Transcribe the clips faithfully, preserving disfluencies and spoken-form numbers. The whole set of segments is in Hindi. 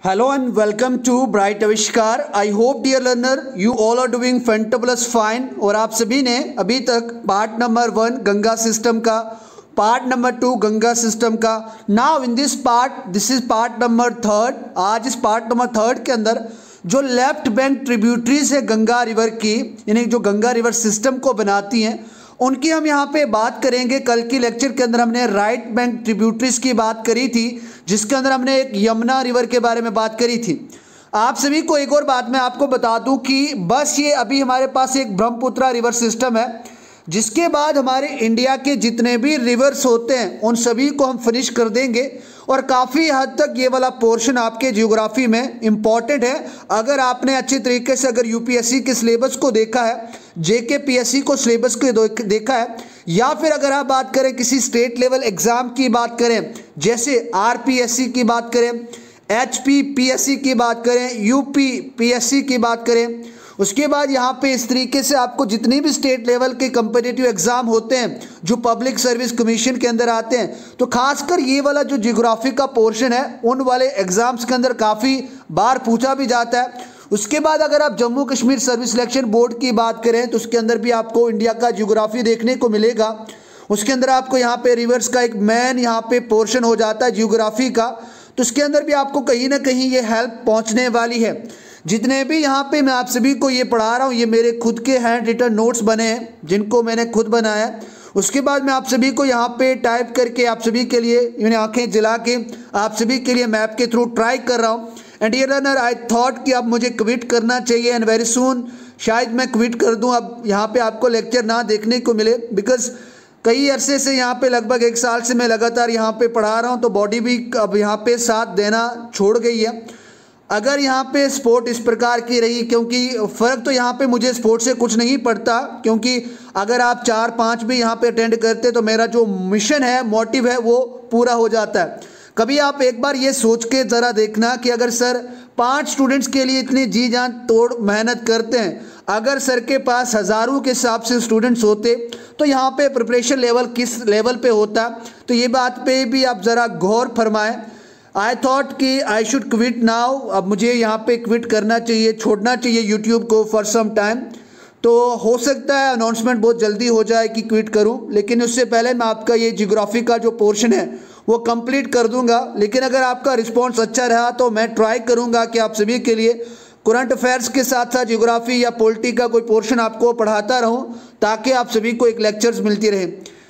Hello and welcome to BrightAavishakr. I hope dear learner you all are doing fantabulous fine और आप सभी ने अभी तक part number one Ganga system का, part number two Ganga system का, now in this part this is part number third. आज इस पार्ट नंबर थर्ड के अंदर जो लेफ्ट बैंक ट्रिब्यूटरीज है गंगा रिवर की, यानी जो गंगा रिवर सिस्टम को बनाती हैं, उनकी हम यहाँ पे बात करेंगे। कल की लेक्चर के अंदर हमने राइट बैंक ट्रिब्यूटरीज की बात करी थी, जिसके अंदर हमने एक यमुना रिवर के बारे में बात करी थी। आप सभी को एक और बात मैं आपको बता दूं कि बस ये अभी हमारे पास एक ब्रह्मपुत्र रिवर सिस्टम है, जिसके बाद हमारे इंडिया के जितने भी रिवर्स होते हैं उन सभी को हम फिनिश कर देंगे। और काफ़ी हद तक ये वाला पोर्शन आपके जियोग्राफी में इम्पॉर्टेंट है। अगर आपने अच्छे तरीके से अगर यूपीएससी के सिलेबस को देखा है, जेके पीएससी को सिलेबस को देखा है, या फिर अगर आप बात करें किसी स्टेट लेवल एग्ज़ाम की बात करें, जैसे आरपीएससी की बात करें, एचपीपीएससी की बात करें, यूपीपीएससी की बात करें, उसके बाद यहाँ पे इस तरीके से आपको जितनी भी स्टेट लेवल के कम्पिटिटिव एग्जाम होते हैं जो पब्लिक सर्विस कमीशन के अंदर आते हैं, तो खासकर ये वाला जो जियोग्राफी का पोर्शन है उन वाले एग्जाम्स के अंदर काफ़ी बार पूछा भी जाता है। उसके बाद अगर आप Jammu Kashmir service selection board की बात करें तो उसके अंदर भी आपको इंडिया का जियोग्राफी देखने को मिलेगा। उसके अंदर आपको यहाँ पे रिवर्स का एक मेन यहाँ पे पोर्शन हो जाता है जियोग्राफी का, तो उसके अंदर भी आपको कहीं ना कहीं ये हेल्प पहुँचने वाली है। जितने भी यहाँ पे मैं आप सभी को ये पढ़ा रहा हूँ, ये मेरे खुद के हैंड रिटन नोट्स बने हैं जिनको मैंने खुद बनाया। उसके बाद मैं आप सभी को यहाँ पे टाइप करके आप सभी के लिए मैंने आंखें जला के आप सभी के लिए मैप के थ्रू ट्राई कर रहा हूँ। And dear learner, I thought कि अब मुझे क्विट करना चाहिए एंड वेरी सून शायद मैं क्विट कर दूँ, अब यहाँ पे आपको लेक्चर ना देखने को मिले, बिकॉज कई अरसे से यहाँ पे लगभग एक साल से मैं लगातार यहाँ पे पढ़ा रहा हूँ, तो बॉडी भी अब यहाँ पे साथ देना छोड़ गई है। अगर यहाँ पे स्पोर्ट इस प्रकार की रही, क्योंकि फ़र्क तो यहाँ पे मुझे स्पोर्ट से कुछ नहीं पड़ता, क्योंकि अगर आप चार पाँच भी यहाँ पे अटेंड करते तो मेरा जो मिशन है, मोटिव है, वो पूरा हो जाता है। कभी आप एक बार ये सोच के ज़रा देखना कि अगर सर पाँच स्टूडेंट्स के लिए इतनी जी जान तोड़ मेहनत करते हैं, अगर सर के पास हज़ारों के हिसाब से स्टूडेंट्स होते तो यहाँ पे प्रिपरेशन लेवल किस लेवल पे होता, तो ये बात पे भी आप ज़रा गौर फरमाएं। आई थॉट कि आई शुड क्विट नाउ, अब मुझे यहाँ पे क्विट करना चाहिए, छोड़ना चाहिए यूट्यूब को फॉर सम टाइम। तो हो सकता है अनाउंसमेंट बहुत जल्दी हो जाए कि क्विट करूँ, लेकिन उससे पहले मैं आपका ये जियोग्राफी का जो पोर्शन है वो कंप्लीट कर दूंगा। लेकिन अगर आपका रिस्पॉन्स अच्छा रहा तो मैं ट्राई करूँगा कि आप सभी के लिए करंट अफेयर्स के साथ साथ जियोग्राफी या पॉलिटी का कोई पोर्शन आपको पढ़ाता रहूँ, ताकि आप सभी को एक लेक्चर्स मिलती रहे।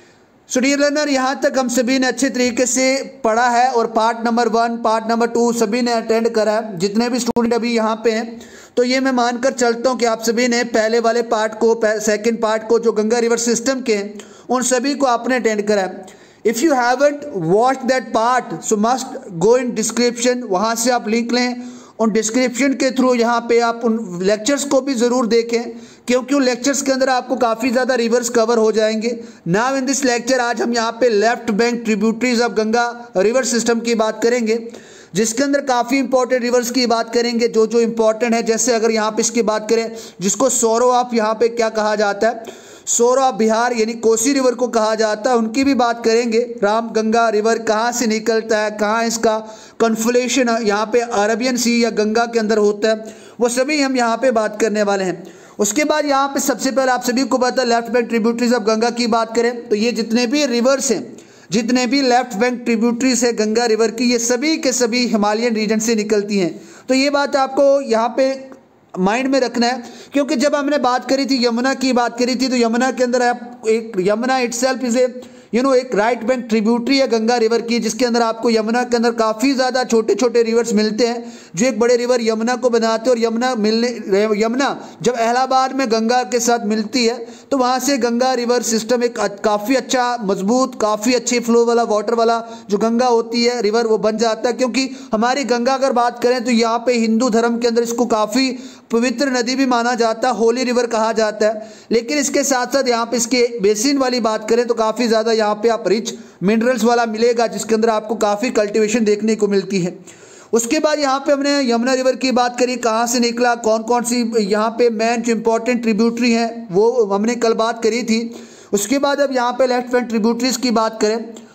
सो डियर लर्नर, यहाँ तक हम सभी ने अच्छे तरीके से पढ़ा है और part number one part number two सभी ने अटेंड करा है। जितने भी स्टूडेंट अभी यहाँ पे हैं, तो ये मैं मानकर चलता हूँ कि आप सभी ने पहले वाले पार्ट को, सेकंड पार्ट को जो गंगा रिवर सिस्टम के हैं, उन सभी को आपने अटेंड करा है। If you haven't watch that part so must go in description, वहाँ से आप लिंक लें, उन डिस्क्रिप्शन के थ्रू यहाँ पे आप उन लेक्चर्स को भी ज़रूर देखें, क्योंकि उन लेक्चर्स के अंदर आपको काफ़ी ज़्यादा रिवर्स कवर हो जाएंगे। नाउ इन दिस लेक्चर आज हम यहाँ पे left bank tributaries of Ganga river system की बात करेंगे, जिसके अंदर काफ़ी इंपॉर्टेंट रिवर्स की बात करेंगे जो जो इंपॉर्टेंट है। जैसे अगर यहाँ पे इसकी बात करें, जिसको सोरो ऑफ यहाँ पे क्या कहा जाता है, सोरो ऑफ बिहार यानी कोसी रिवर को कहा जाता है, उनकी भी बात करेंगे। राम गंगा रिवर कहाँ से निकलता है, कहाँ इसका कन्फ्लेशन यहाँ पे अरबियन सी या गंगा के अंदर होता है, वो सभी हम यहाँ पे बात करने वाले हैं। उसके बाद यहाँ पे सबसे पहले आप सभी को पता है left bank tributaries of Ganga की बात करें तो ये जितने भी रिवर्स हैं, जितने भी लेफ्ट बैंक ट्रिब्यूटरीज है गंगा रिवर की, ये सभी के सभी हिमालयन रीजन से निकलती हैं। तो ये बात आपको यहाँ पे माइंड में रखना है, क्योंकि जब हमने बात करी थी यमुना की बात करी थी, तो यमुना के अंदर आप एक Yamuna itself is a you know एक राइट बैंक ट्रिब्यूटरी है गंगा रिवर की, जिसके अंदर आपको यमुना के अंदर काफ़ी ज़्यादा छोटे छोटे रिवर्स मिलते हैं जो एक बड़े रिवर यमुना को बनाते हैं। और यमुना मिलने यमुना जब इलाहाबाद में गंगा के साथ मिलती है तो वहाँ से गंगा रिवर सिस्टम एक काफ़ी अच्छा मजबूत, काफ़ी अच्छे फ्लो वाला वाटर वाला जो गंगा होती है रिवर, वो बन जाता है। क्योंकि हमारी गंगा अगर बात करें तो यहाँ पे हिंदू धर्म के अंदर इसको काफ़ी पवित्र नदी भी माना जाता है, होली रिवर कहा जाता है। लेकिन इसके साथ साथ यहाँ पे इसके बेसिन वाली बात करें तो काफ़ी ज़्यादा यहाँ पे आप रिच मिनरल्स वाला मिलेगा, जिसके अंदर आपको काफ़ी कल्टीवेशन देखने को मिलती है। उसके बाद यहाँ पे हमने यमुना रिवर की बात करी, कहाँ से निकला, कौन कौन सी यहाँ पे मेन जो इम्पोर्टेंट ट्रिब्यूटरी हैं वो हमने कल बात करी थी। उसके बाद अब यहाँ पे लेफ्ट बैंक ट्रिब्यूटरीज की बात करें,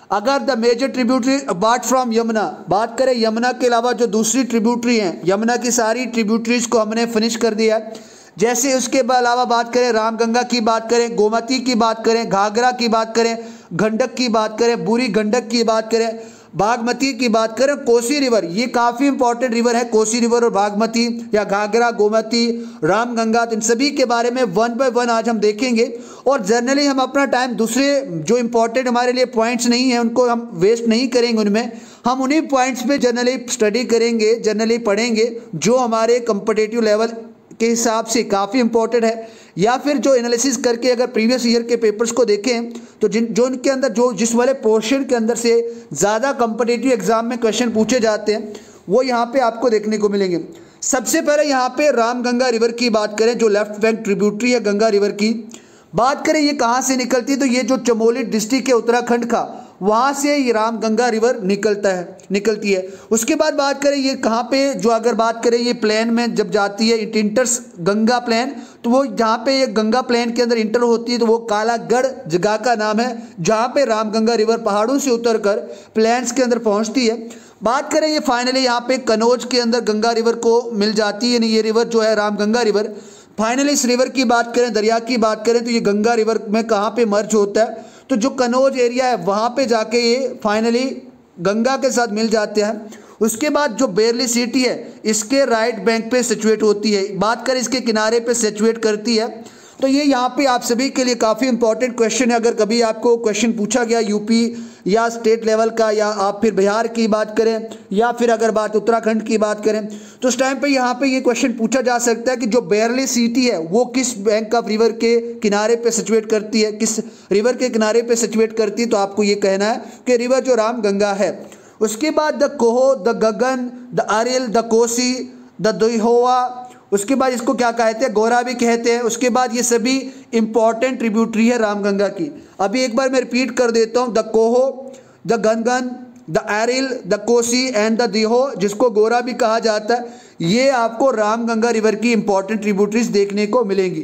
अगर the major tributary apart from Yamuna, बात करें यमुना के अलावा जो दूसरी ट्रिब्यूटरी हैं, यमुना की सारी ट्रिब्यूटरीज को हमने फिनिश कर दिया है। जैसे उसके अलावा बात करें रामगंगा की बात करें, गोमती की बात करें, घाघरा की बात करें, गंडक की बात करें, बूढ़ी गंडक की बात करें, बागमती की बात करें, कोसी रिवर, ये काफ़ी इंपॉर्टेंट रिवर है, कोसी रिवर और बागमती या घाघरा, गोमती, रामगंगा, तो इन सभी के बारे में वन बाय वन आज हम देखेंगे। और जनरली हम अपना टाइम दूसरे जो इंपॉर्टेंट हमारे लिए पॉइंट्स नहीं है उनको हम वेस्ट नहीं करेंगे, उनमें हम उन्हीं पॉइंट्स पे जनरली स्टडी करेंगे, जनरली पढ़ेंगे जो हमारे कॉम्पिटिटिव लेवल के हिसाब से काफ़ी इंपॉर्टेंट है, या फिर जो एनालिसिस करके अगर प्रीवियस ईयर के पेपर्स को देखें तो जिन जो उनके अंदर जो जिस वाले पोर्शन के अंदर से ज़्यादा कॉम्पिटिटिव एग्जाम में क्वेश्चन पूछे जाते हैं वो यहाँ पे आपको देखने को मिलेंगे। सबसे पहले यहाँ पे रामगंगा रिवर की बात करें, जो लेफ्ट बैंक ट्रिब्यूटरी है गंगा रिवर की, बात करें ये कहाँ से निकलती है, तो ये जो चमोली डिस्ट्रिक्ट है उत्तराखंड का, वहाँ से ये रामगंगा रिवर निकलता है निकलती है। उसके बाद बात करें ये कहाँ पे, जो अगर बात करें ये प्लेन में जब जाती है, इट इंटर्स गंगा प्लेन, तो वो जहाँ पे ये गंगा प्लेन के अंदर इंटर होती है तो वो कालागढ़ जगह का नाम है, जहाँ पे रामगंगा रिवर पहाड़ों से उतरकर प्लेन्स के अंदर पहुँचती है। बात करें ये फाइनली यहाँ पे कनौज के अंदर गंगा रिवर को मिल जाती है, यानी ये रिवर जो है रामगंगा रिवर। फाइनली इस रिवर की बात करें, दरिया की बात करें, तो ये गंगा रिवर में कहाँ पे मर्ज होता है, तो जो कनौज एरिया है वहाँ पे जाके ये फाइनली गंगा के साथ मिल जाते हैं। उसके बाद जो बेरली सिटी है इसके राइट बैंक पे सिचुएट होती है, बात करें इसके किनारे पे सिचुएट करती है। तो ये यहाँ पे आप सभी के लिए काफ़ी इंपॉर्टेंट क्वेश्चन है। अगर कभी आपको क्वेश्चन पूछा गया यूपी या स्टेट लेवल का, या आप फिर बिहार की बात करें, या फिर अगर बात उत्तराखंड की बात करें, तो उस टाइम पे यहाँ पे ये क्वेश्चन पूछा जा सकता है कि जो बेरली सिटी है वो किस बैंक ऑफ रिवर के किनारे पे सिचुएट करती है, किस रिवर के किनारे पे सिचुएट करती है, तो आपको ये कहना है कि रिवर जो रामगंगा है। उसके बाद the Koho, the Gagan, the Aril, the Kosi, the Dohoa, उसके बाद इसको क्या कहते हैं, गोरा भी कहते हैं। उसके बाद ये सभी इंपॉर्टेंट ट्रिब्यूटरी है रामगंगा की। अभी एक बार मैं रिपीट कर देता हूँ, the Koho, the Gangan, the Eril, the Kosi and the Diho, जिसको गोरा भी कहा जाता है, ये आपको रामगंगा रिवर की इंपॉर्टेंट ट्रिब्यूटरीज देखने को मिलेंगी।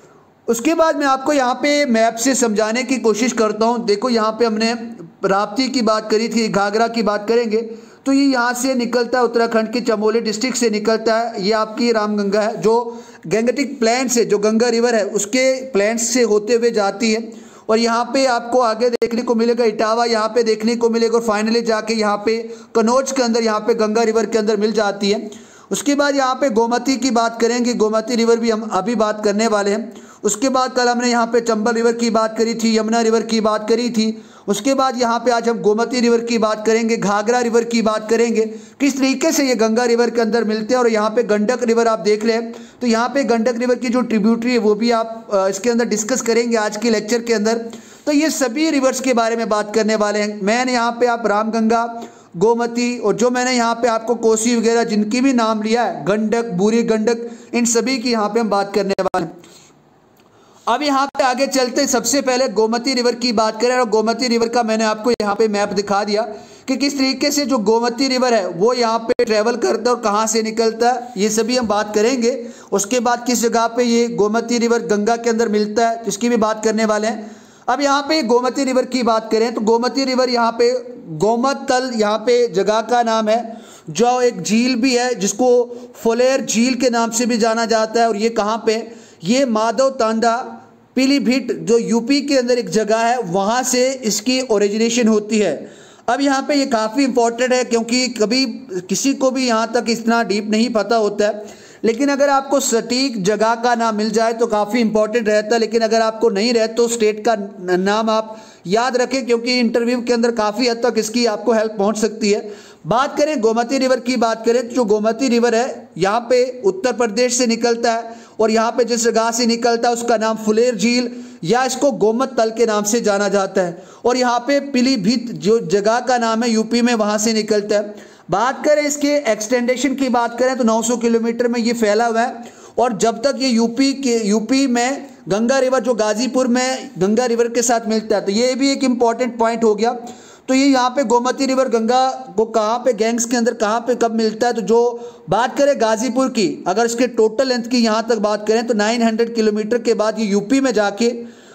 उसके बाद मैं आपको यहाँ पे मैप से समझाने की कोशिश करता हूँ। देखो यहाँ पे हमने राप्ती की बात करी थी, घाघरा की बात करेंगे तो ये यहाँ से निकलता है, उत्तराखंड के चमोली डिस्ट्रिक्ट से निकलता है। ये आपकी रामगंगा है जो गैंगटिक प्लेन से, जो गंगा रिवर है उसके प्लेन्स से होते हुए जाती है। और यहाँ पे आपको आगे देखने को मिलेगा इटावा, यहाँ पे देखने को मिलेगा, और फाइनली जाके यहाँ पे कनौज के अंदर यहाँ पे गंगा रिवर के अंदर मिल जाती है। उसके बाद यहाँ पे गोमती की बात करेंगे, गोमती रिवर भी हम अभी बात करने वाले हैं। उसके बाद कल हमने यहाँ पे चंबल रिवर की बात करी थी, यमुना रिवर की बात करी थी। उसके बाद यहाँ पे आज हम गोमती रिवर की बात करेंगे, घाघरा रिवर की बात करेंगे, किस तरीके से ये गंगा रिवर के अंदर मिलते हैं। और यहाँ पे गंडक रिवर आप देख लें तो यहाँ पे गंडक रिवर की जो ट्रिब्यूटरी है वो भी आप इसके अंदर डिस्कस करेंगे आज के लेक्चर के अंदर। तो ये सभी रिवर्स के बारे में बात करने वाले हैं। मैंने यहाँ पे आप रामगंगा, गोमती और जो मैंने यहाँ पे आपको कोसी वगैरह जिनकी भी नाम लिया है, गंडक, बूढ़ी गंडक, इन सभी की यहाँ पे हम बात करने वाले हैं। अब यहाँ पे आगे चलते सबसे पहले गोमती रिवर की बात करें, और गोमती रिवर का मैंने आपको यहाँ पे मैप दिखा दिया कि किस तरीके से जो गोमती रिवर है वो यहाँ पे ट्रेवल करता है और कहाँ से निकलता है, ये सभी हम बात करेंगे। उसके बाद किस जगह पे ये गोमती रिवर गंगा के अंदर मिलता है इसकी भी बात करने वाले हैं। अब यहाँ पे गोमती रिवर की बात करें तो गोमती रिवर यहाँ पे गोमत तल यहाँ पे जगह का नाम है, जो एक झील भी है जिसको फुलेर झील के नाम से भी जाना जाता है। और ये कहाँ पे, ये माधव तांडा पीलीभीत जो यूपी के अंदर एक जगह है वहाँ से इसकी ओरिजिनेशन होती है। अब यहाँ पे ये काफ़ी इंपॉर्टेंट है क्योंकि कभी किसी को भी यहाँ तक इतना डीप नहीं पता होता है, लेकिन अगर आपको सटीक जगह का नाम मिल जाए तो काफ़ी इंपॉर्टेंट रहता है। लेकिन अगर आपको नहीं रहे तो स्टेट का नाम आप याद रखें क्योंकि इंटरव्यू के अंदर काफ़ी हद तक इसकी आपको हेल्प पहुँच सकती है। बात करें गोमती रिवर की बात करें तो जो गोमती रिवर है यहाँ पे उत्तर प्रदेश से निकलता है, और यहाँ पे जिस जगह से निकलता है उसका नाम फुलेर झील या इसको गोमत तल के नाम से जाना जाता है। और यहाँ पे पीलीभीत जो जगह का नाम है यूपी में, वहाँ से निकलता है। बात करें इसके एक्सटेंडेशन की बात करें तो नौ सौ किलोमीटर में ये फैला हुआ है। और जब तक ये यूपी के यूपी में गंगा रिवर जो गाजीपुर में गंगा रिवर के साथ मिलता है, तो ये भी एक इम्पॉर्टेंट पॉइंट हो गया। तो ये यहाँ पे गोमती रिवर गंगा को कहाँ पे गैंग्स के अंदर कहाँ पे कब मिलता है, तो जो बात करें गाजीपुर की, अगर इसके टोटल लेंथ की यहाँ तक बात करें तो नौ सौ किलोमीटर के बाद ये यूपी में जाके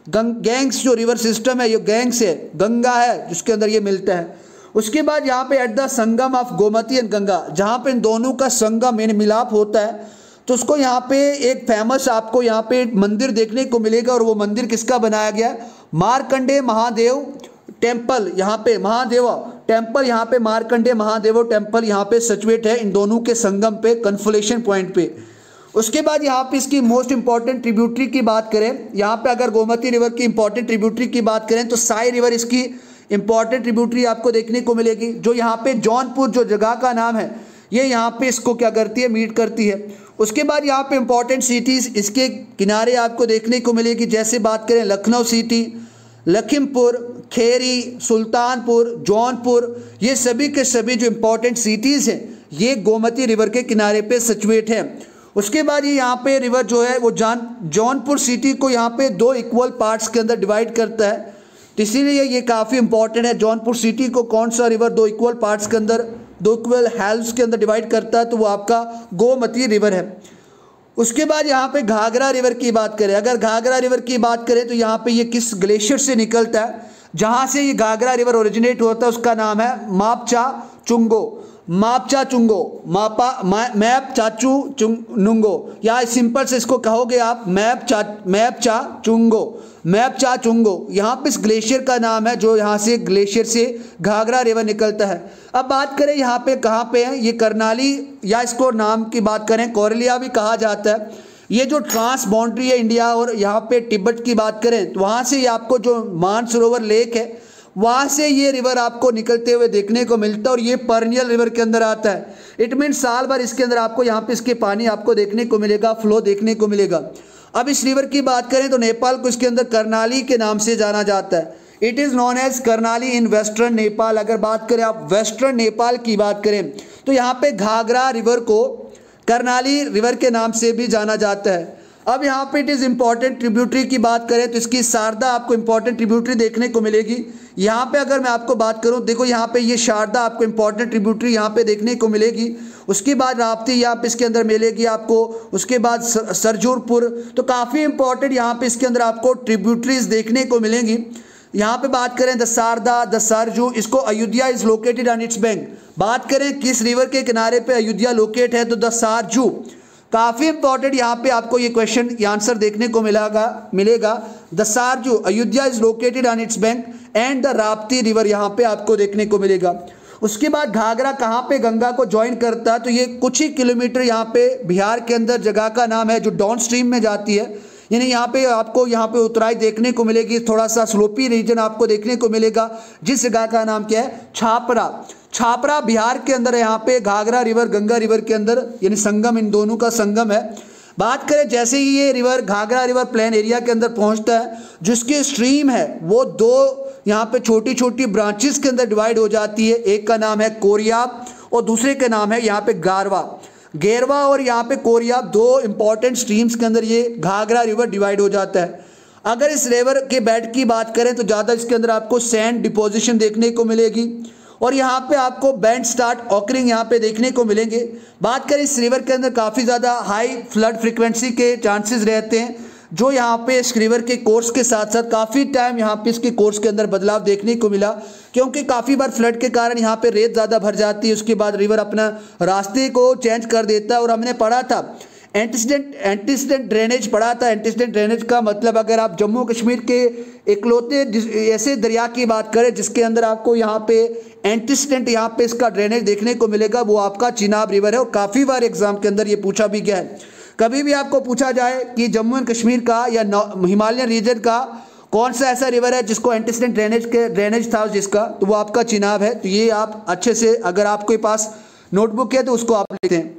गैंग्स जो रिवर सिस्टम है, ये गैंग्स है, गंगा है जिसके अंदर ये मिलता है। उसके बाद यहाँ पे at the sangam of Gomti and Ganga, जहाँ पे इन दोनों का संगम यानी मिलाप होता है, तो उसको यहाँ पे एक फेमस आपको यहाँ पे मंदिर देखने को मिलेगा। और वो मंदिर किसका बनाया गया है? मार्कंडेय महादेव टेम्पल, यहाँ पे महादेव टेम्पल, यहाँ पे मार्कंडेय महादेव टेम्पल यहाँ पे सिचुएट है इन दोनों के संगम पे, कन्फोलेशन पॉइंट पे। उसके बाद यहाँ पे इसकी मोस्ट इंपॉर्टेंट ट्रिब्यूटरी की बात करें, यहाँ पे अगर गोमती रिवर की इंपॉर्टेंट ट्रिब्यूटरी की बात करें तो साई रिवर इसकी इंपॉर्टेंट ट्रिब्यूटरी आपको देखने को मिलेगी, जो यहाँ पे जौनपुर जो जगह का नाम है ये यहाँ पे इसको क्या करती है? मीट करती है। उसके बाद यहाँ पे इंपॉर्टेंट सिटीज़ इसके किनारे आपको देखने को मिलेगी, जैसे बात करें लखनऊ सिटी, लखीमपुर खेरी, सुल्तानपुर, जौनपुर, ये सभी के सभी जो इंपॉर्टेंट सिटीज़ हैं ये गोमती रिवर के किनारे पे सिचुएट है। उसके बाद ये यहाँ पे रिवर जो है वो जान जौनपुर सिटी को यहाँ पे दो इक्वल पार्ट्स के अंदर डिवाइड करता है, तो इसीलिए ये काफ़ी इंपॉर्टेंट है। जौनपुर सिटी को कौन सा रिवर दो इक्वल पार्ट्स के अंदर, दो इक्वल हेल्व्स के अंदर डिवाइड करता है? तो वो आपका गोमती रिवर है। उसके बाद यहाँ पे घाघरा रिवर की बात करें, अगर घाघरा रिवर की बात करें तो यहाँ पे ये किस ग्लेशियर से निकलता है? जहाँ से ये घाघरा रिवर ओरिजिनेट होता है उसका नाम है मापचा चुंगो, मापचा चुंगो, मापा मैप चाचू चुंग नुंगो, या सिंपल से इसको कहोगे आप मैप चा मैप चा चुंगो, मैप चा चुंगो। यहाँ पे इस ग्लेशियर का नाम है जो यहाँ से ग्लेशियर से घाघरा रिवर निकलता है। अब बात करें यहाँ पे कहाँ पे है, ये करनाली या इसको नाम की बात करें कोरलिया भी कहा जाता है। ये जो ट्रांस बाउंड्री है इंडिया और यहाँ पे तिब्बत की बात करें तो वहाँ से आपको जो मानसरोवर लेक है वहाँ से ये रिवर आपको निकलते हुए देखने को मिलता है और ये परनियल रिवर के अंदर आता है। इट मीन साल भर इसके अंदर आपको यहाँ पे इसके पानी आपको देखने को मिलेगा, फ्लो देखने को मिलेगा। अब इस रिवर की बात करें तो नेपाल को इसके अंदर करनाली के नाम से जाना जाता है। It is known as Karnali in western Nepal. अगर बात करें आप वेस्टर्न नेपाल की बात करें तो यहाँ पे घाघरा रिवर को करनाली रिवर के नाम से भी जाना जाता है। अब यहाँ पे इट इज़ इम्पॉर्टेंट ट्रिब्यूटरी की बात करें तो इसकी शारदा आपको इम्पॉर्टेंट ट्रिब्यूटरी देखने को मिलेगी। यहाँ पे अगर मैं आपको बात करूँ, देखो यहाँ पे ये शारदा आपको इम्पॉर्टेंट ट्रिब्यूटरी यहाँ पे देखने को मिलेगी। उसके बाद राप्ती यहाँ पे इसके अंदर मिलेगी आपको। उसके बाद सरजूरपुर, तो काफ़ी इंपॉर्टेंट यहाँ पे इसके अंदर आपको ट्रिब्यूटरीज देखने को मिलेंगी। यहाँ पे बात करें द सारदा, द सरजू, इसको Ayodhya is located on its bank. बात करें किस रिवर के किनारे पे अयोध्या लोकेट है तो द सरजू। काफ़ी इंपॉर्टेंट यहाँ पे आपको ये क्वेश्चन आंसर देखने को मिलेगा मिलेगा the Sarju, Ayodhya is located on its bank and the Rapti river यहाँ पे आपको देखने को मिलेगा। उसके बाद घाघरा कहाँ पे गंगा को ज्वाइन करता है तो ये कुछ ही किलोमीटर यहाँ पे बिहार के अंदर जगह का नाम है जो डाउन स्ट्रीम में जाती है, यानी यहाँ पे आपको यहाँ पे उतराई देखने को मिलेगी, थोड़ा सा स्लोपी रीजन आपको देखने को मिलेगा, जिस जगह का नाम क्या है? छापरा। छापरा बिहार के अंदर है। यहाँ पे घाघरा रिवर गंगा रिवर के अंदर यानी संगम, इन दोनों का संगम है। बात करें जैसे ही ये river Ghaghra river plain area के अंदर पहुँचता है, जिसकी स्ट्रीम है वो दो यहाँ पे छोटी छोटी ब्रांचेस के अंदर डिवाइड हो जाती है। एक का नाम है कोरियाब और दूसरे का नाम है यहाँ पे गारवा। गेरवा और यहाँ पे कोरियाब दो इंपॉर्टेंट स्ट्रीम्स के अंदर ये घाघरा रिवर डिवाइड हो जाता है। अगर इस रिवर के बेड की बात करें तो ज़्यादा इसके अंदर आपको सैंड डिपोजिशन देखने को मिलेगी और यहाँ पे आपको बैंड स्टार्ट ऑकरिंग यहाँ पे देखने को मिलेंगे। बात करें इस रिवर के अंदर काफ़ी ज़्यादा हाई फ्लड फ्रिक्वेंसी के चांसेस रहते हैं, जो यहाँ पे इस रिवर के कोर्स के साथ साथ काफ़ी टाइम यहाँ पे इसके कोर्स के अंदर बदलाव देखने को मिला, क्योंकि काफ़ी बार फ्लड के कारण यहाँ पे रेत ज़्यादा भर जाती है। उसके बाद रिवर अपना रास्ते को चेंज कर देता है। और हमने पढ़ा था एंटीसीडेंट एंटीसीडेंट ड्रेनेज पढ़ा था। एंटीसीडेंट ड्रेनेज का मतलब अगर आप जम्मू कश्मीर के इकलौते ऐसे दरिया की बात करें जिसके अंदर आपको यहाँ पे एंटीसीडेंट यहाँ पे इसका ड्रेनेज देखने को मिलेगा, वो आपका चिनाब रिवर है। और काफ़ी बार एग्जाम के अंदर ये पूछा भी गया है। कभी भी आपको पूछा जाए कि जम्मू एंड कश्मीर का या हिमालयन रीजन का कौन सा ऐसा रिवर है जिसको एंटीसीडेंट ड्रेनेज के ड्रेनेज था जिसका, तो वो आपका चिनाब है। तो ये आप अच्छे से, अगर आपके पास नोटबुक है तो उसको आप लिखते हैं।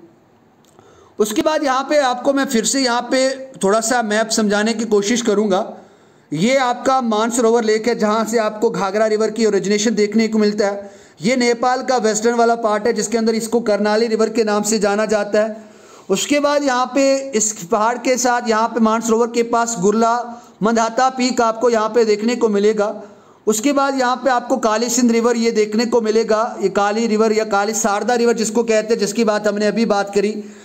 उसके बाद यहाँ पे आपको मैं फिर से यहाँ पे थोड़ा सा मैप समझाने की कोशिश करूँगा। ये आपका मानसरोवर लेक है जहाँ से आपको घाघरा रिवर की ओरिजिनेशन देखने को मिलता है। ये नेपाल का वेस्टर्न वाला पार्ट है जिसके अंदर इसको करनाली रिवर के नाम से जाना जाता है। उसके बाद यहाँ पे इस पहाड़ के साथ यहाँ पे मानसरोवर के पास गुरला मंदाता पीक आपको यहाँ पे देखने को मिलेगा। उसके बाद यहाँ पे आपको काली सिंध रिवर ये देखने को मिलेगा। ये काली रिवर या काली सारदा रिवर जिसको कहते हैं, जिसकी बात हमने अभी बात करी।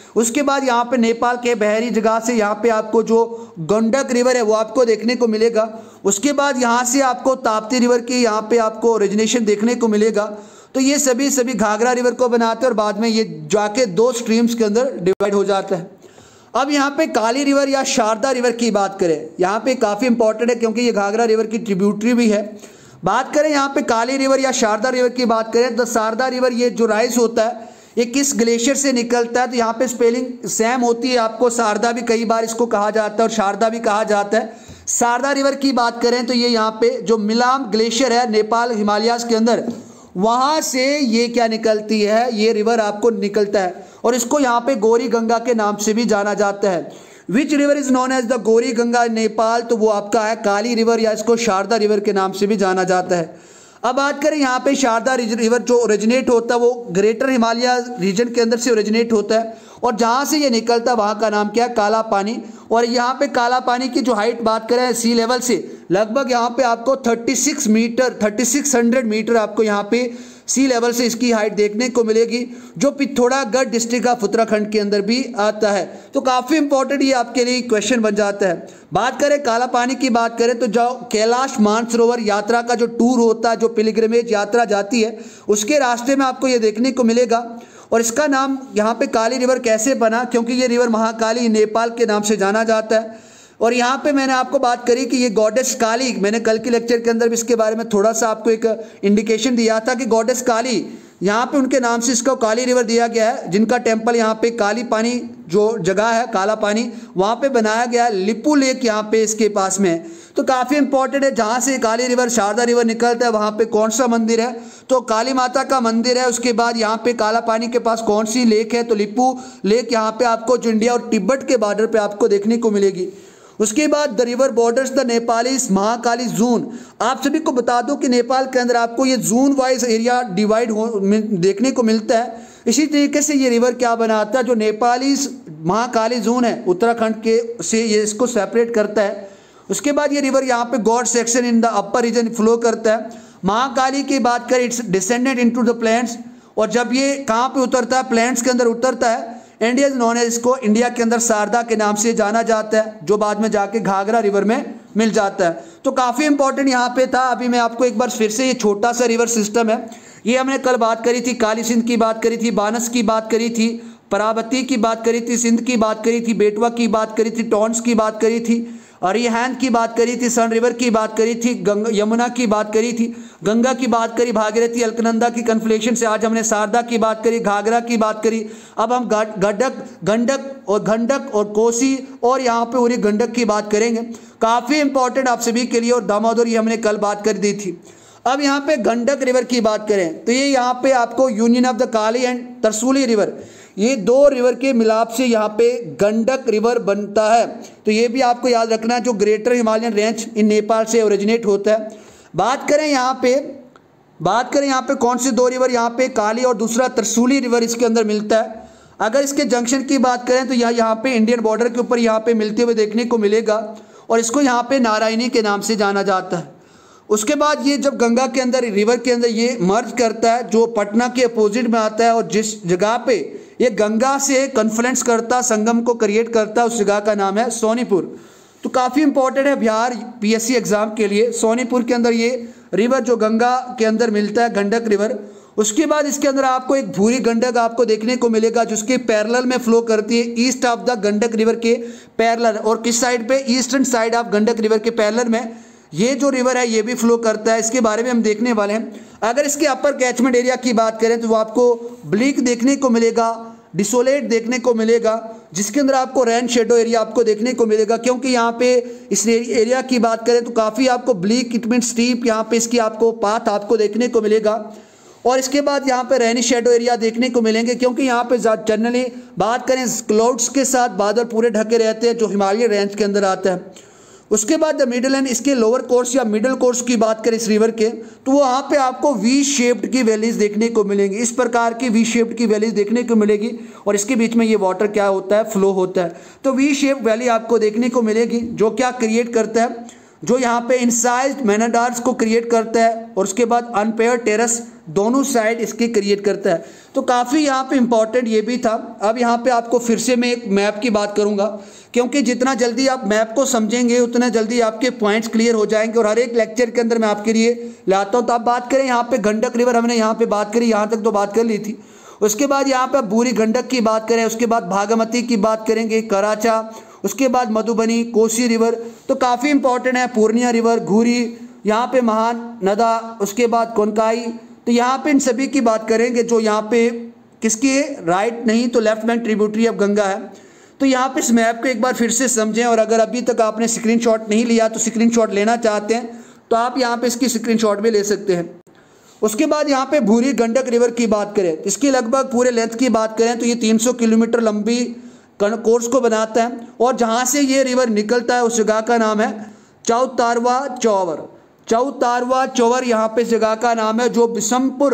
उसके बाद यहाँ पे नेपाल के बहरी जगह से यहाँ पे आपको जो गंडक रिवर है वो आपको देखने को मिलेगा। उसके बाद यहाँ से आपको ताप्ती रिवर की यहाँ पे आपको ओरिजिनेशन देखने को मिलेगा। तो ये सभी सभी घाघरा रिवर को बनाते हैं और बाद में ये जाके दो स्ट्रीम्स के अंदर डिवाइड हो जाता है। अब यहाँ पे काली रिवर या शारदा रिवर की बात करें, यहाँ पे काफ़ी इंपॉर्टेंट है क्योंकि ये घाघरा रिवर की ट्रिब्यूटरी भी है। बात करें यहाँ पे काली रिवर या शारदा रिवर की बात करें तो शारदा रिवर ये जो राइज होता है ये किस ग्लेशियर से निकलता है, तो यहाँ पे स्पेलिंग सेम होती है, आपको शारदा भी कई बार इसको कहा जाता है और शारदा भी कहा जाता है। शारदा रिवर की बात करें तो ये यहाँ पे जो मिलाम ग्लेशियर है नेपाल हिमालयाज के अंदर, वहाँ से ये क्या निकलती है, ये रिवर आपको निकलता है और इसको यहाँ पे गौरी गंगा के नाम से भी जाना जाता है। Which river is known as the Gauri Ganga in Nepal, तो वो आपका है काली रिवर या इसको शारदा रिवर के नाम से भी जाना जाता है। अब बात करें यहाँ पे शारदा रिवर जो ओरिजिनेट होता है वो ग्रेटर हिमालय रीजन के अंदर से ओरिजिनेट होता है और जहाँ से ये निकलता है वहाँ का नाम क्या है, काला पानी। और यहाँ पे काला पानी की जो हाइट बात करें सी लेवल से लगभग यहाँ पे आपको छत्तीस मीटर छत्तीस सौ मीटर आपको यहाँ पे सी लेवल से इसकी हाइट देखने को मिलेगी, जो पिथौरागढ़ डिस्ट्रिक्ट ऑफ उत्तराखंड के अंदर भी आता है। तो काफ़ी इंपॉर्टेंट ये आपके लिए क्वेश्चन बन जाता है। बात करें काला पानी की बात करें तो जो कैलाश मानसरोवर यात्रा का जो टूर होता है, जो पिलग्रिमेज यात्रा जाती है, उसके रास्ते में आपको ये देखने को मिलेगा। और इसका नाम यहाँ पे काली रिवर कैसे बना, क्योंकि ये रिवर महाकाली नेपाल के नाम से जाना जाता है। और यहाँ पे मैंने आपको बात करी कि ये गॉडेस काली, मैंने कल के लेक्चर के अंदर भी इसके बारे में थोड़ा सा आपको एक इंडिकेशन दिया था कि गॉडेस काली यहाँ पे उनके नाम से इसको काली रिवर दिया गया है, जिनका टेम्पल यहाँ पे काली पानी जो जगह है काला पानी वहाँ पे बनाया गया है। लिपू लेक यहाँ पे इसके पास में है। तो काफ़ी इंपॉर्टेंट है, जहाँ से काली रिवर शारदा रिवर निकलता है वहाँ पे कौन सा मंदिर है, तो काली माता का मंदिर है। उसके बाद यहाँ पे काला पानी के पास कौन सी लेक है, तो लिपू लेक यहाँ पे आपको जो इंडिया और तिब्बत के बॉर्डर पे आपको देखने को मिलेगी। उसके बाद the river borders the Nepalese Mahakali zone. आप सभी को बता दूं कि नेपाल के अंदर आपको ये जोन वाइज एरिया डिवाइड हो देखने को मिलता है। इसी तरीके से ये रिवर क्या बनाता है, जो नेपालीज महाकाली जोन है उत्तराखंड के से ये इसको सेपरेट करता है। उसके बाद ये रिवर यहाँ पे गॉड section in the upper region flow करता है। महाकाली की बात करें it's descended into the plains, और जब ये कहाँ पे उतरता है, प्लेन्स के अंदर उतरता है। इंडिया इज नॉन एज, इसको इंडिया के अंदर शारदा के नाम से जाना जाता है, जो बाद में जाके घाघरा रिवर में मिल जाता है। तो काफ़ी इंपॉर्टेंट यहाँ पे था। अभी मैं आपको एक बार फिर से, ये छोटा सा रिवर सिस्टम है, ये हमने कल बात करी थी, काली सिंध की बात करी थी, बानस की बात करी थी, पराबती की बात करी थी, सिंध की बात करी थी, बेटवा की बात करी थी, टॉन्स की बात करी थी, अरिहैंद की बात करी थी, सन रिवर की बात करी थी, गंगा यमुना की बात करी थी, गंगा की बात करी, भागीरथी अलकनंदा की कन्फ्लेक्शन से आज हमने शारदा की बात करी, घाघरा की बात करी। अब हम गंडक गंडक और गंडक और कोसी और यहाँ पे पूरी गंडक की बात करेंगे, काफ़ी इंपॉर्टेंट आप सभी के लिए। और दामोदर ये हमने कल बात कर दी थी। अब यहाँ पे गंडक रिवर की बात करें तो ये यहाँ पे आपको union of the Kali and Tarsuli river, ये दो रिवर के मिलाप से यहाँ पे गंडक रिवर बनता है। तो ये भी आपको याद रखना है, जो greater Himalayan range in Nepal से ओरिजिनेट होता है। बात करें यहाँ पे बात करें यहाँ पे कौन से दो रिवर, यहाँ पे काली और दूसरा तरसूली रिवर इसके अंदर मिलता है। अगर इसके जंक्शन की बात करें तो यह यहाँ पे इंडियन बॉर्डर के ऊपर यहाँ पे मिलते हुए देखने को मिलेगा और इसको यहाँ पे नारायणी के नाम से जाना जाता है। उसके बाद ये जब गंगा के अंदर रिवर के अंदर ये मर्ज करता है, जो पटना के अपोजिट में आता है, और जिस जगह पे ये गंगा से कन्फ्लुएंस करता, संगम को क्रिएट करता, उस जगह का नाम है सोनीपुर। तो काफ़ी इंपॉर्टेंट है बिहार पीएससी एग्जाम के लिए। सोनीपुर के अंदर ये रिवर जो गंगा के अंदर मिलता है, गंडक रिवर। उसके बाद इसके अंदर आपको एक भूरी गंडक आपको देखने को मिलेगा, जिसके पैरेलल में फ्लो करती है, east of the Gandak river के पैरेलल। और किस साइड पे, eastern side of Gandak river के पैरेलल में ये जो रिवर है ये भी फ्लो करता है। इसके बारे में हम देखने वाले हैं। अगर इसके अपर कैचमेंट एरिया की बात करें तो वो आपको ब्लीक देखने को मिलेगा, डिसोलेट देखने को मिलेगा, जिसके अंदर आपको रेन शेडो एरिया आपको देखने को मिलेगा। क्योंकि यहाँ पे इस एरिया की बात करें तो काफ़ी आपको ब्लीक, इट मीन स्टीप, यहाँ पे इसकी आपको पाथ आपको देखने को मिलेगा। और इसके बाद यहाँ पे रेनी शेडो एरिया देखने को मिलेंगे, क्योंकि यहाँ पे जनरली बात करें क्लाउड्स के साथ बादल पूरे ढके रहते हैं, जो हिमालयन रेंज के अंदर आता है। उसके बाद द मिडल एंड, इसके लोअर कोर्स या मिडल कोर्स की बात करें इस रिवर के, तो वहाँ पे आपको वी शेप्ड की वैलीज देखने को मिलेंगी। इस प्रकार की वी शेप्ड की वैलीज देखने को मिलेगी और इसके बीच में ये वाटर क्या होता है, फ्लो होता है। तो वी शेप वैली आपको देखने को मिलेगी, जो क्या क्रिएट करता है, जो यहाँ पे इंसाइज्ड मैनाडार्स को क्रिएट करता है। और उसके बाद अनपेयर टेरस दोनों साइड इसके क्रिएट करता है। तो काफ़ी यहाँ पे इम्पॉर्टेंट ये भी था। अब यहाँ पे आपको फिर से मैं एक मैप की बात करूँगा, क्योंकि जितना जल्दी आप मैप को समझेंगे उतना जल्दी आपके पॉइंट्स क्लियर हो जाएंगे और हर एक लेक्चर के अंदर मैं आपके लिए लाता हूँ। तो आप बात करें यहाँ पे गंडक रिवर, हमने यहाँ पे बात करी, यहाँ तक तो बात कर ली थी। उसके बाद यहाँ पे बूढ़ी गंडक की बात करें, उसके बाद बागमती की बात करेंगे, कराचा, उसके बाद मधुबनी, कोसी रिवर, तो काफ़ी इंपॉर्टेंट है। पूर्णिया रिवर, घूरी, यहाँ पे महान नदा, उसके बाद कोनकाई, तो यहाँ पे इन सभी की बात करेंगे जो यहाँ पे किसकी राइट नहीं तो लेफ्ट में ट्रिब्यूटरी ऑफ गंगा है। तो यहाँ पे इस मैप को एक बार फिर से समझें, और अगर अभी तक आपने स्क्रीनशॉट नहीं लिया तो स्क्रीनशॉट लेना चाहते हैं तो आप यहाँ पे इसकी स्क्रीनशॉट भी ले सकते हैं। उसके बाद यहाँ पे भूरी गंडक रिवर की बात करें, इसकी लगभग पूरे लेंथ की बात करें तो ये तीन सौ किलोमीटर लंबी कोर्स को बनाता है, और जहाँ से ये रिवर निकलता है उस जगह का नाम है चौतारवा चौवर। चौतारवा चौवर यहाँ पे जगह का नाम है, जो बिशमपुर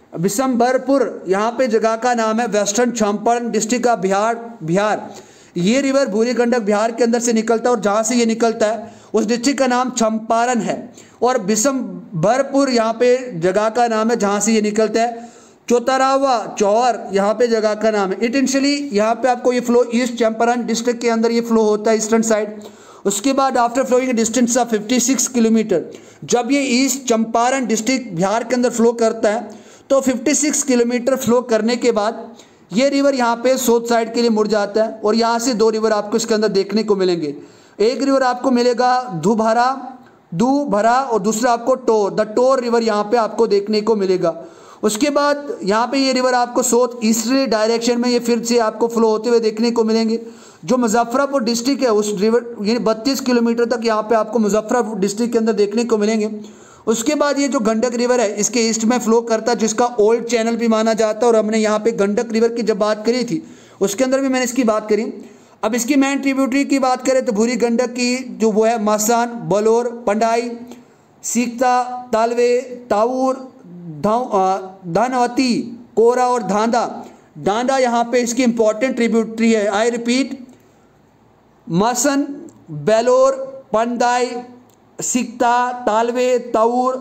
बिशम्बरपुर यहाँ पे जगह का नाम है, वेस्टर्न चंपारण डिस्ट्रिक्ट का बिहार बिहार ये रिवर भूरी गंडक बिहार के अंदर से निकलता है, और जहाँ से ये निकलता है उस डिस्ट्रिक्ट का नाम चंपारण है, और बिशम्बरपुर यहाँ पे जगह का नाम है जहाँ से ये निकलता है। चौतारावा चौर यहाँ पे जगह का नाम है। इटेंशली यहाँ पे आपको ये फ्लो ईस्ट चंपारण डिस्ट्रिक्ट के अंदर ये फ्लो होता है ईस्टर्न साइड। उसके बाद आफ्टर फ्लोइंग डिस्टेंस ऑफ छप्पन किलोमीटर, जब ये ईस्ट चंपारण डिस्ट्रिक्ट बिहार के अंदर फ्लो करता है तो छप्पन किलोमीटर फ्लो करने के बाद ये रिवर यहाँ पे साउथ साइड के लिए मुड़ जाता है, और यहाँ से दो रिवर आपको इसके अंदर देखने को मिलेंगे। एक रिवर आपको मिलेगा धुभरा दू भरा और दूसरा आपको टोर, द टोर रिवर यहाँ पे आपको देखने को मिलेगा। उसके बाद यहाँ पे ये रिवर आपको साउथ ईस्टर्ली डायरेक्शन में ये फिर से आपको फ्लो होते हुए देखने को मिलेंगे। जो मुजफ्फरपुर डिस्ट्रिक्ट है उस रिवर यानी बत्तीस किलोमीटर तक यहाँ पे आपको मुजफ्फरपुर डिस्ट्रिक्ट के अंदर देखने को मिलेंगे। उसके बाद ये जो गंडक रिवर है इसके ईस्ट में फ्लो करता है, जिसका ओल्ड चैनल भी माना जाता है, और हमने यहाँ पे गंडक रिवर की जब बात करी थी उसके अंदर भी मैंने इसकी बात करी। अब इसकी मेन ट्रिब्यूटरी की बात करें तो भूरी गंडक की जो वो है मासान, बलोर, पंडाई, सीकता, तालवे, ताऊर, धनवती, कोरा और धांधा। डांडा यहाँ पे इसकी इंपॉर्टेंट ट्रिब्यूटरी है। आई रिपीट, मसन, बेलोर, पंडाई, सिकता, तालवे, ताऊर,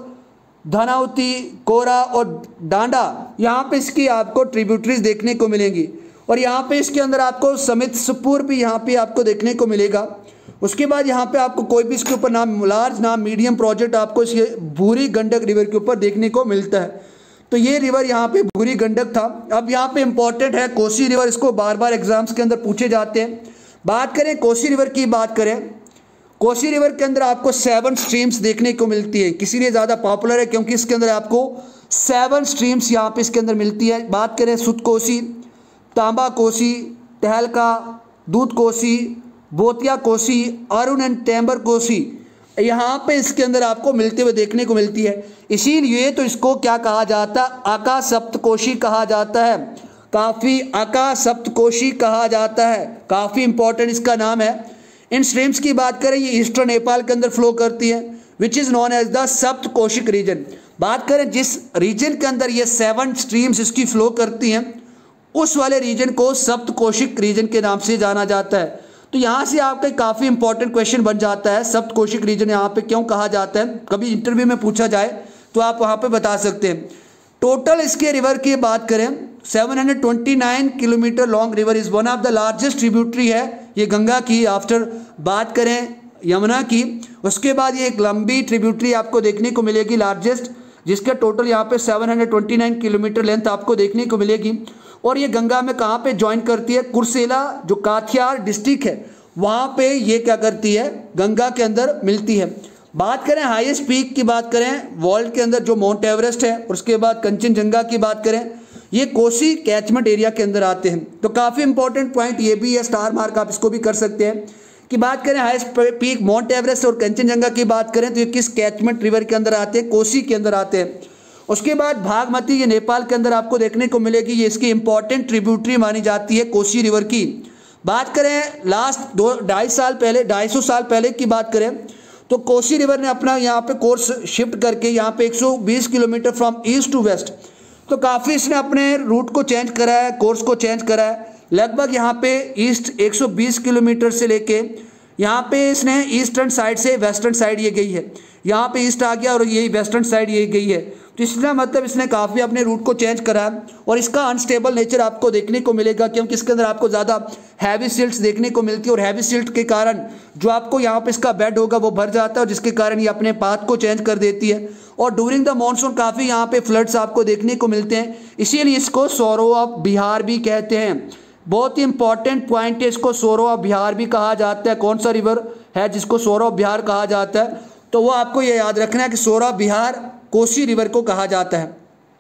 धनावती, कोरा और डांडा, यहाँ पे इसकी आपको ट्रिब्यूटरीज देखने को मिलेंगी। और यहाँ पे इसके अंदर आपको समितसपुर भी यहाँ पे आपको देखने को मिलेगा। उसके बाद यहाँ पे आपको कोई भी इसके ऊपर नाम लार्ज नाम मीडियम प्रोजेक्ट आपको इसके भूरी गंडक रिवर के ऊपर देखने को मिलता है। तो ये रिवर यहाँ पे भूरी गंडक था। अब यहाँ पे इंपॉर्टेंट है कोसी रिवर, इसको बार बार एग्जाम्स के अंदर पूछे जाते हैं। बात करें कोसी रिवर की, बात करें कोसी रिवर के अंदर आपको सेवन स्ट्रीम्स देखने को मिलती है। किसी लिए ज़्यादा पॉपुलर है क्योंकि इसके अंदर आपको सेवन स्ट्रीम्स यहाँ पे इसके अंदर मिलती है। बात करें सुत कोसी, तांबा कोसी, टहलका, दूध कोसी, बोतिया कोसी, अरुण एंड टेम्बर कोसी, यहाँ पे इसके अंदर आपको मिलते हुए देखने को मिलती है। इसीलिए तो इसको क्या कहा जाता है, आका सप्तकोशी कहा जाता है। काफ़ी आका सप्तकोशी कहा जाता है, काफ़ी इंपॉर्टेंट इसका नाम है। इन स्ट्रीम्स की बात करें ये ईस्टर्न नेपाल के अंदर फ्लो करती है, which is known as the Saptakoshi region. बात करें जिस रीजन के अंदर ये सेवन स्ट्रीम्स इसकी फ्लो करती हैं उस वाले रीजन को सप्तकोशिक रीजन के नाम से जाना जाता है। तो यहाँ से आपका काफ़ी इंपॉर्टेंट क्वेश्चन बन जाता है, सप्तकोशिक रीजन यहाँ पे क्यों कहा जाता है, कभी इंटरव्यू में पूछा जाए तो आप वहाँ पे बता सकते हैं। टोटल इसके रिवर की बात करें सात सौ उनतीस kilometre long river is one of the largest tributary है ये गंगा की। आफ्टर बात करें यमुना की, उसके बाद ये एक लंबी ट्रिब्यूटरी आपको देखने को मिलेगी लार्जेस्ट, जिसका टोटल यहाँ पे सात सौ उनतीस किलोमीटर लेंथ आपको देखने को मिलेगी। और ये गंगा में कहाँ पे ज्वाइन करती है, कुर्सेला जो काठियार डिस्ट्रिक्ट है वहाँ पे ये क्या करती है, गंगा के अंदर मिलती है। बात करें हाईएस्ट पीक की बात करें वर्ल्ड के अंदर जो माउंट एवरेस्ट है, उसके बाद कंचनजंगा की बात करें, ये कोसी कैचमेंट एरिया के अंदर आते हैं। तो काफ़ी इंपॉर्टेंट पॉइंट ये भी है, स्टार मार्क आप इसको भी कर सकते हैं कि बात करें हाईएस्ट पीक माउंट एवरेस्ट और कंचनजंगा की बात करें तो ये किस कैचमेंट रिवर के अंदर आते हैं, कोसी के अंदर आते हैं। उसके बाद बागमती ये नेपाल के अंदर आपको देखने को मिलेगी, ये इसकी इंपॉर्टेंट ट्रिब्यूटरी मानी जाती है कोसी रिवर की। बात करें लास्ट दो ढाई साल पहले ढाई सौ साल पहले की बात करें तो कोसी रिवर ने अपना यहाँ पे कोर्स शिफ्ट करके यहाँ पे एक सौ बीस kilometre from east to west, तो काफ़ी इसने अपने रूट को चेंज करा है, कोर्स को चेंज करा है। लगभग यहाँ पे ईस्ट एक सौ बीस किलोमीटर से लेके यहाँ पे इसने ईस्टर्न साइड से वेस्टर्न साइड ये गई है, यहाँ पे ईस्ट आ गया और ये वेस्टर्न साइड ये गई है। तो इसका मतलब इसने काफ़ी अपने रूट को चेंज करा है और इसका अनस्टेबल नेचर आपको देखने को मिलेगा, क्योंकि इसके अंदर आपको ज़्यादा हैवी सिल्ट्स देखने को मिलती है और हैवी सिल्ट के कारण जो आपको यहाँ पे इसका बेड होगा वो भर जाता है और जिसके कारण ये अपने पाथ को चेंज कर देती है। और ड्यूरिंग द मानसून काफ़ी यहाँ पे फ्लड्स आपको देखने को मिलते हैं, इसीलिए इसको सौरो ऑफ बिहार भी कहते हैं। बहुत ही इंपॉर्टेंट पॉइंट है, इसको सौरो ऑफ बिहार भी कहा जाता है। कौन सा रिवर है जिसको सौरो ऑफ बिहार कहा जाता है? तो वो आपको ये याद रखना है कि sorrow of Bihar Kosi river को कहा जाता है।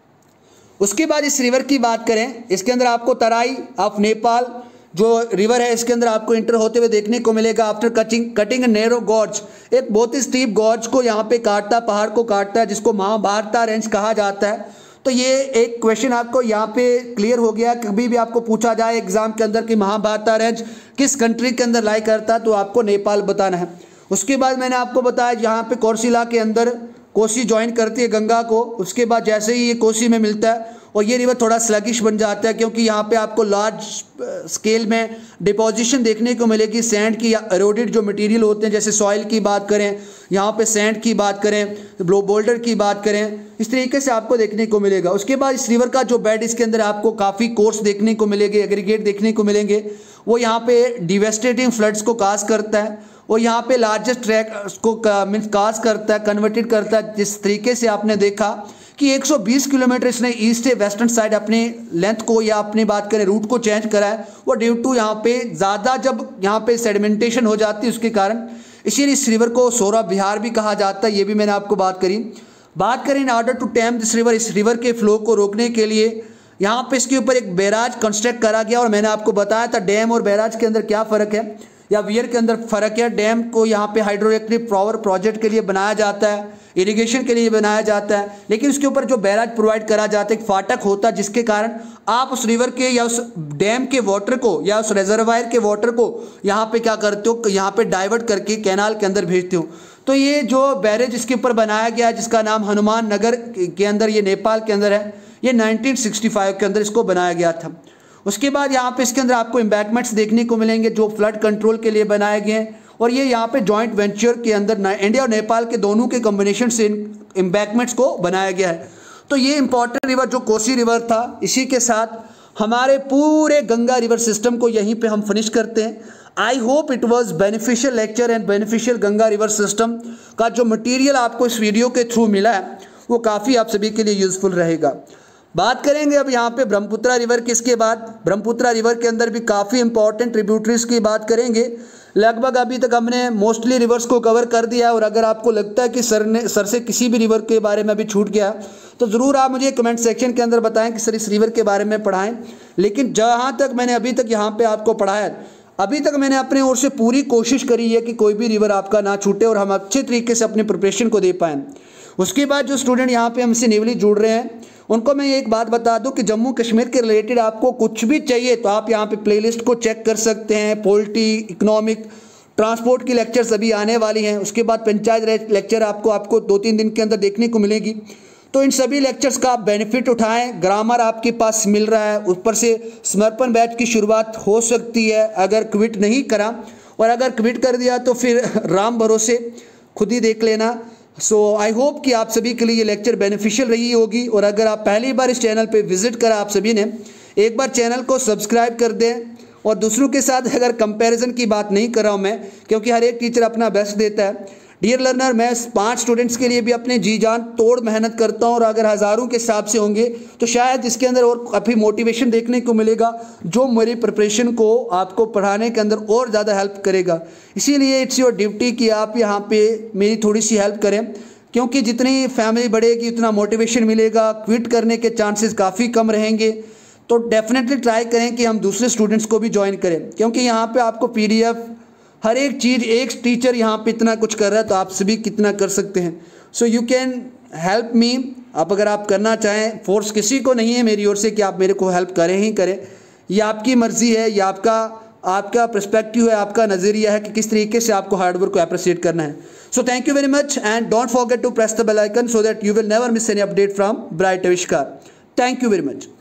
उसके बाद इस रिवर की बात करें, इसके अंदर आपको तराई ऑफ नेपाल जो रिवर है इसके अंदर आपको इंटर होते हुए देखने को मिलेगा। After cutting cutting narrow gorge, एक बहुत ही स्टीप गॉर्ज को यहाँ पे काटता है, पहाड़ को काटता है, जिसको महाभारता रेंज कहा जाता है। तो ये एक क्वेश्चन आपको यहाँ पे क्लियर हो गया। कभी भी आपको पूछा जाए एग्जाम के अंदर कि महाभारता रेंज किस कंट्री के अंदर लाई करता है, तो आपको नेपाल बताना है। उसके बाद मैंने आपको बताया यहाँ पे कोर्सिला के अंदर कोसी ज्वाइन करती है गंगा को। उसके बाद जैसे ही ये कोसी में मिलता है और ये रिवर थोड़ा स्लगिश बन जाता है, क्योंकि यहाँ पे आपको लार्ज स्केल में डिपोजिशन देखने को मिलेगी सैंड की या एरोडेड जो मटेरियल होते हैं, जैसे सॉइल की बात करें, यहाँ पे सैंड की बात करें, ब्लो बोल्डर की बात करें, इस तरीके से आपको देखने को मिलेगा। उसके बाद इस रिवर का जो बेड इसके अंदर आपको काफ़ी कोर्स देखने को मिलेंगे, एग्रीगेट देखने को मिलेंगे। वो यहाँ पे डिवेस्टेटिंग फ्लड्स को काज करता है और यहाँ पे लार्जेस्ट ट्रैक को मीन्स काज करता है, कन्वर्टेड करता है। जिस तरीके से आपने देखा कि एक सौ बीस किलोमीटर इसने ईस्ट से वेस्टर्न साइड अपनी लेंथ को या अपनी बात करें रूट को चेंज करा है, वो ड्यू टू यहाँ पे ज़्यादा जब यहाँ पे सेडिमेंटेशन हो जाती है उसके कारण, इसीलिए इस रिवर को सौरो ऑफ बिहार भी कहा जाता है। ये भी मैंने आपको बात करी। बात करें in order to tame this river, इस रिवर के फ्लो को रोकने के लिए यहाँ पे इसके ऊपर एक बैराज कंस्ट्रक्ट करा गया और मैंने आपको बताया था डैम और बैराज के अंदर क्या फ़र्क है या वियर के अंदर फ़र्क है। डैम को यहाँ पे हाइड्रो इलेक्ट्रिक पावर प्रोजेक्ट के लिए बनाया जाता है, इरिगेशन के लिए बनाया जाता है, लेकिन उसके ऊपर जो बैराज प्रोवाइड करा जाता है, एक फाटक होता है जिसके कारण आप उस रिवर के या उस डैम के वाटर को या उस रिजर्वायर के वाटर को यहाँ पे क्या करते हो, यहाँ पे डाइवर्ट करके कैनाल के अंदर भेजते हो। तो ये जो बैरेज इसके ऊपर बनाया गया है जिसका नाम हनुमान नगर के अंदर, ये नेपाल के अंदर है, ये नाइनटीन सिक्सटी फाइव के अंदर इसको बनाया गया था। उसके बाद यहाँ पे इसके अंदर आपको एम्बैंकमेंट्स देखने को मिलेंगे जो फ्लड कंट्रोल के लिए बनाए गए हैं और ये यहाँ पे जॉइंट वेंचर के अंदर इंडिया और नेपाल के दोनों के कॉम्बिनेशन से एम्बैंकमेंट्स को बनाया गया है। तो ये इंपॉर्टेंट रिवर जो कोसी रिवर था, इसी के साथ हमारे पूरे गंगा रिवर सिस्टम को यहीं पे हम फिनिश करते हैं। I hope it was beneficial lecture and beneficial Ganga river system का जो मटीरियल आपको इस वीडियो के थ्रू मिला है वो काफ़ी आप सभी के लिए यूज़फुल रहेगा। बात करेंगे अब यहाँ पे ब्रह्मपुत्रा रिवर की। इसके बाद ब्रह्मपुत्रा रिवर के अंदर भी काफ़ी इंपॉर्टेंट ट्रिब्यूटरीज की बात करेंगे। लगभग अभी तक हमने मोस्टली रिवर्स को कवर कर दिया है और अगर आपको लगता है कि सर ने सर से किसी भी रिवर के बारे में अभी छूट गया तो ज़रूर आप मुझे कमेंट सेक्शन के अंदर बताएं कि सर इस रिवर के बारे में पढ़ाएं। लेकिन जहाँ तक मैंने अभी तक यहाँ पे आपको पढ़ाया, अभी तक मैंने अपने ओर से पूरी कोशिश करी है कि कोई भी रिवर आपका ना छूटे और हम अच्छे तरीके से अपनी प्रिपरेशन को दे पाएँ। उसके बाद जो स्टूडेंट यहाँ पे हमसे न्यूली जुड़ रहे हैं उनको मैं एक बात बता दूं कि जम्मू कश्मीर के रिलेटेड आपको कुछ भी चाहिए तो आप यहाँ पे प्लेलिस्ट को चेक कर सकते हैं। पॉलिटी, इकोनॉमिक, ट्रांसपोर्ट की लेक्चर्स अभी आने वाली हैं। उसके बाद पंचायत राज लेक्चर आपको आपको दो तीन दिन के अंदर देखने को मिलेगी। तो इन सभी लेक्चर्स का आप बेनिफिट उठाएं। ग्रामर आपके पास मिल रहा है, ऊपर से समर्पण बैच की शुरुआत हो सकती है अगर क्विट नहीं करा, और अगर क्विट कर दिया तो फिर राम भरोसे खुद ही देख लेना। सो आई होप कि आप सभी के लिए ये लेक्चर बेनिफिशियल रही होगी। और अगर आप पहली बार इस चैनल पे विजिट करा आप सभी ने, एक बार चैनल को सब्सक्राइब कर दें। और दूसरों के साथ अगर कंपैरिजन की बात नहीं कर रहा हूँ मैं, क्योंकि हर एक टीचर अपना बेस्ट देता है। डियर लर्नर, मैं पांच स्टूडेंट्स के लिए भी अपने जी जान तोड़ मेहनत करता हूँ और अगर हज़ारों के हिसाब से होंगे तो शायद इसके अंदर और काफ़ी मोटिवेशन देखने को मिलेगा जो मेरी प्रिपरेशन को आपको पढ़ाने के अंदर और ज़्यादा हेल्प करेगा। इसीलिए इट्स योर ड्यूटी कि आप यहाँ पे मेरी थोड़ी सी हेल्प करें, क्योंकि जितनी फैमिली बढ़ेगी उतना मोटिवेशन मिलेगा, क्विट करने के चांसेस काफ़ी कम रहेंगे। तो डेफिनेटली ट्राई करें कि हम दूसरे स्टूडेंट्स को भी ज्वाइन करें, क्योंकि यहाँ पे आपको पीडीएफ हर एक चीज़, एक टीचर यहाँ पे इतना कुछ कर रहा है तो आप सभी कितना कर सकते हैं। So you can help me. आप अगर आप करना चाहें, फोर्स किसी को नहीं है मेरी ओर से कि आप मेरे को हेल्प करें ही करें, ये आपकी मर्ज़ी है, ये आपका आपका पर्सपेक्टिव है, आपका नज़रिया है कि किस तरीके से आपको हार्डवर्क को अप्रिशिएट करना है। So thank you very much and don't forget to press the bell icon so that you will never miss any update from bright Avishkar. Thank you very much.